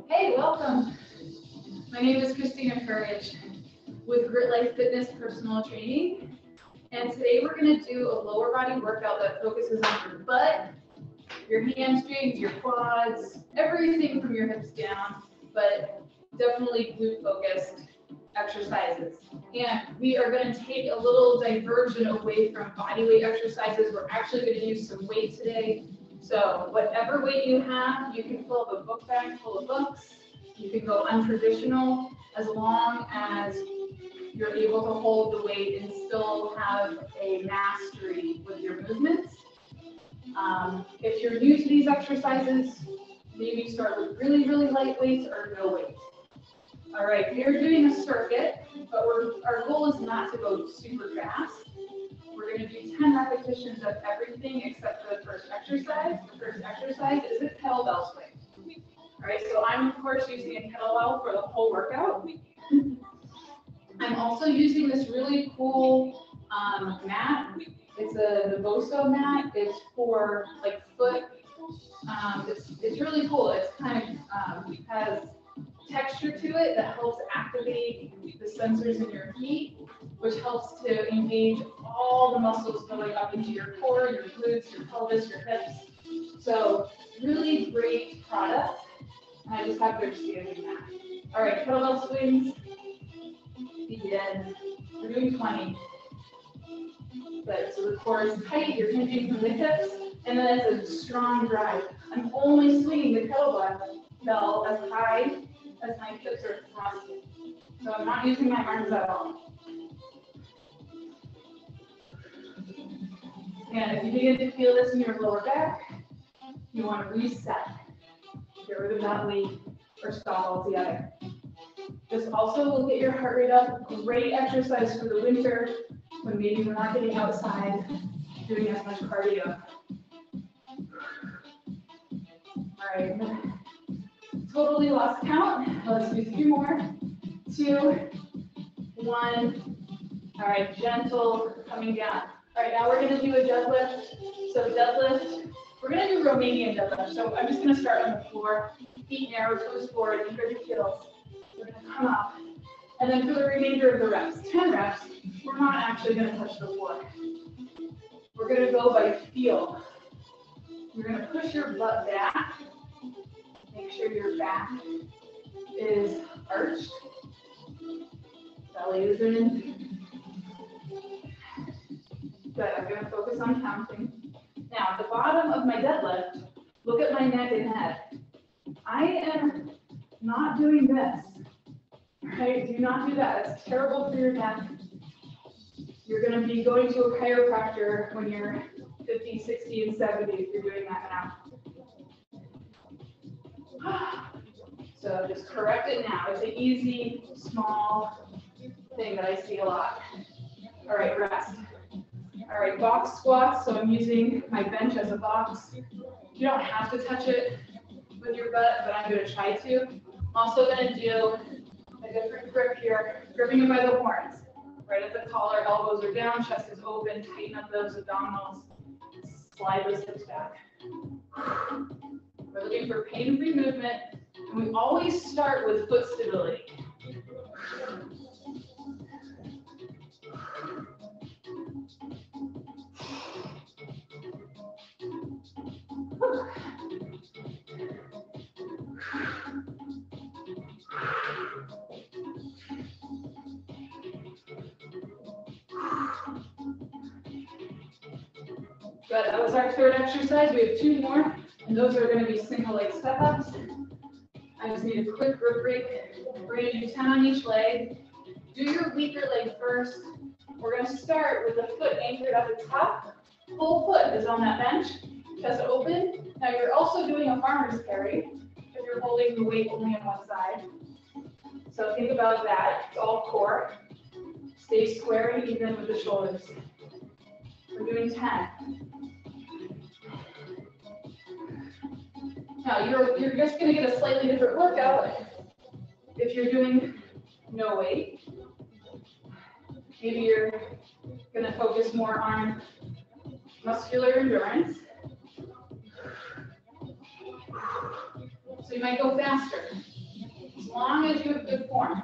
Hey, welcome. My name is Kristina Courage with Grit Life Fitness Personal Training. And today we're going to do a lower body workout that focuses on your butt, your hamstrings, your quads, everything from your hips down, but definitely glute focused exercises. And we are going to take a little diversion away from body weight exercises. We're actually going to use some weight today. So whatever weight you have, you can fill up a book bag full of books. You can go untraditional as long as you're able to hold the weight and still have a mastery with your movements. If you're new to these exercises, maybe start with really, really light weights or no weight. All right, we're doing a circuit, but our goal is not to go super fast. We're going to do 10 repetitions of everything except for the first exercise. The first exercise is a kettlebell swing. All right, so I'm of course using a kettlebell for the whole workout. I'm also using this really cool mat. It's a Boso mat. It's for like foot. It's really cool. It's kind of has texture to it that helps activate the sensors in your feet, which helps to engage all the muscles going up into your core, your glutes, your pelvis, your hips. So really great product. I just have your standing mat. All right, kettlebell swings. Begin. We're doing 20. Good. So the core is tight. You're hinging from the hips, and then it's a strong drive. I'm only swinging the kettlebell as high as my hips are thrusting. So I'm not using my arms at all. And if you begin to feel this in your lower back, you want to reset. Get rid of that weight or stop altogether. This also will get your heart rate up. Great exercise for the winter when maybe we're not getting outside doing as much cardio. All right. Totally lost count. Let's do 3 more. 2, 1. All right, gentle coming down. All right, now we're going to do a deadlift. So deadlift, we're going to do Romanian deadlift. So I'm just going to start on the floor. Feet narrow, toes forward, anchor your heels. We're going to come up. And then for the remainder of the reps, 10 reps, we're not actually going to touch the floor. We're going to go by feel. You're going to push your butt back. Make sure your back is arched. Belly is in. Good. I'm going to focus on counting. Now, at the bottom of my deadlift, look at my neck and head. I am not doing this. Right? Do not do that. It's terrible for your neck. You're going to be going to a chiropractor when you're 50, 60, and 70 if you're doing that now. So just correct it now. It's an easy, small thing that I see a lot. All right, rest. All right, box squats. So I'm using my bench as a box. You don't have to touch it with your butt, but I'm going to try to. I'm also going to do a different grip here, gripping it by the horns. Right at the collar, elbows are down, chest is open, tighten up those abdominals, slide those hips back. We're looking for pain-free movement, and we always start with foot stability. Good, that was our third exercise. We have 2 more, and those are going to be single leg step-ups. I just need a quick grip break. We're going to do 10 on each leg. Do your weaker leg first. We're going to start with the foot anchored at the top. Full foot is on that bench, chest open. Now you're also doing a farmer's carry if you're holding the weight only on one side. So think about that. It's all core. Stay square and even with the shoulders. We're doing 10. Now you're just going to get a slightly different workout if you're doing no weight. Maybe you're going to focus more on muscular endurance. So you might go faster. long as you have good form.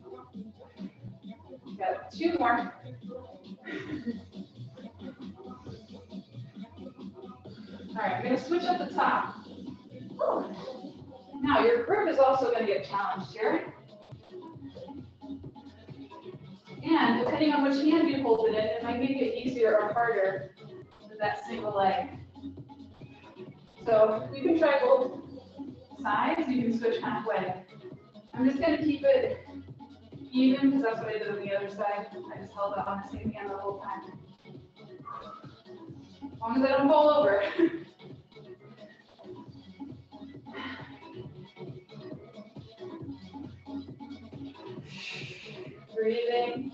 Got 2 more. All right, I'm going to switch up the top. Now, your grip is also going to get challenged here. And depending on which hand you hold it in, it might make it easier or harder with that single leg. So you can try both sides, you can switch halfway. I'm just going to keep it even because that's what I did on the other side. I just held it on the same hand the whole time. As long as I don't fall over. Breathing.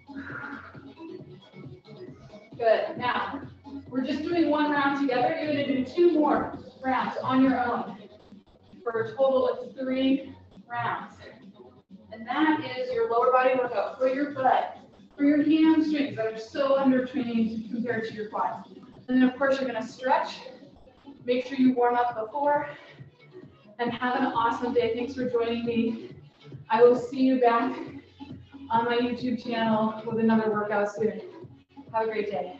Good. Now, we're just doing 1 round together. You're going to do 2 more rounds on your own for a total of 3 rounds. And that is your lower body workout for your butt, for your hamstrings that are so undertrained compared to your quads. And then, of course, you're going to stretch. Make sure you warm up before. And have an awesome day. Thanks for joining me. I will see you back on my YouTube channel with another workout soon. Have a great day.